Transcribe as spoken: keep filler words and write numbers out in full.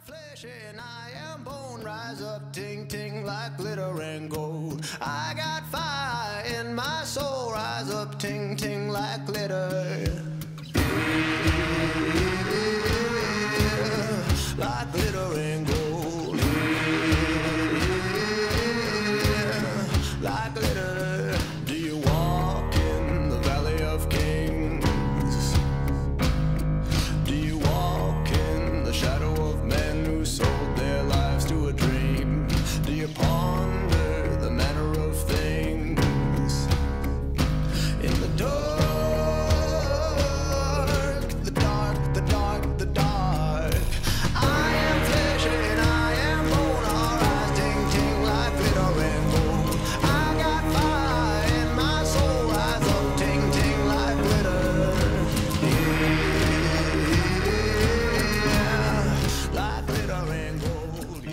flesh and I am bone. Rise up, ting ting, like glitter and gold. I got fire in my soul. Rise up, ting ting, like glitter. Like glitter and gold. Like glitter. Do you walk in the valley of kings? Do you walk in the shadow of men who sold their lives to a dream? Do you ponder the manner of things? In the dark, the dark, the dark, the dark, I am flesh and I am bone. Our eyes ting ting like glitter and gold. I got fire in my soul. Eyes up ting ting like glitter. Yeah, like glitter and gold.